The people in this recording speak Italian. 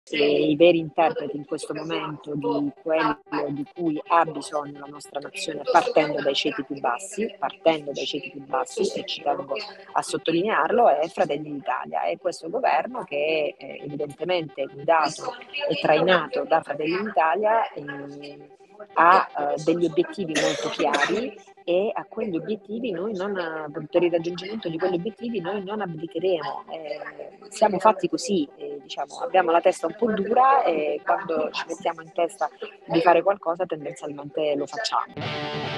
i veri interpreti in questo momento di quello di cui ha bisogno la nostra nazione partendo dai ceti più bassi, e ci tengo a sottolinearlo, è Fratelli d'Italia. È questo governo che evidentemente guidato e trainato da Fratelli d'Italia ha degli obiettivi molto chiari e a quegli obiettivi noi non, per il raggiungimento di quegli obiettivi noi non abdicheremo. Siamo fatti così, diciamo, abbiamo la testa un po' dura e quando ci mettiamo in testa di fare qualcosa tendenzialmente lo facciamo.